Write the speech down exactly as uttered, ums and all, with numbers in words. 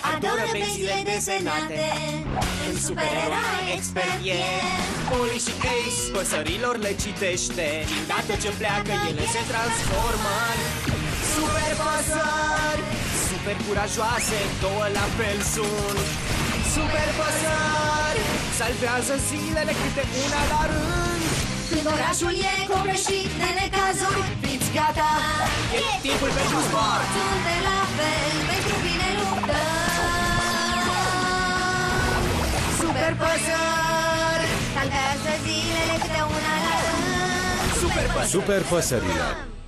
adoră benzile desenate. În supereroi expert e Polly și Ace păsărilor le citește. Din dată ce pleacă ele se transformă în super păsări. Super curajoase, două la fel sunt super păsări. Salvează zilele câte una la rând. Când orașul e cobre și de necazuri, fiți gata, E timpul pentru sport. sunt de la fel, pentru bine luptă. Super păsări, salvează zilele câte una la rând. Super păsări. Super păsările.